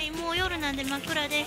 はい、もう夜なんで真っ暗です。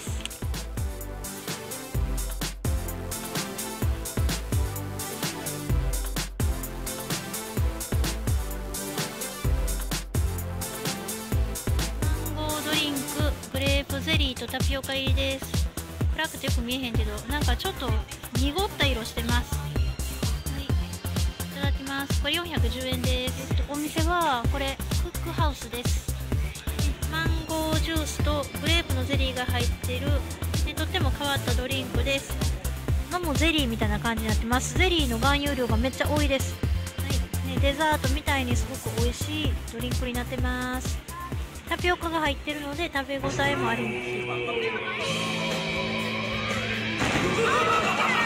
マンゴードリンク、グレープゼリーとタピオカ入りです。暗くてよく見えへんけど、なんかちょっと濁った色してます。はい、いただきます。これ410円です。お店はこれクックハウスです。マンゴージュースとグレープのゼリーが入っている、とっても変わったドリンクです。もうゼリーみたいな感じになってます。ゼリーの含有量がめっちゃ多いです。はい、デザートみたいにすごく美味しいドリンクになってます。タピオカが入ってるので食べ応えもあるんですよ。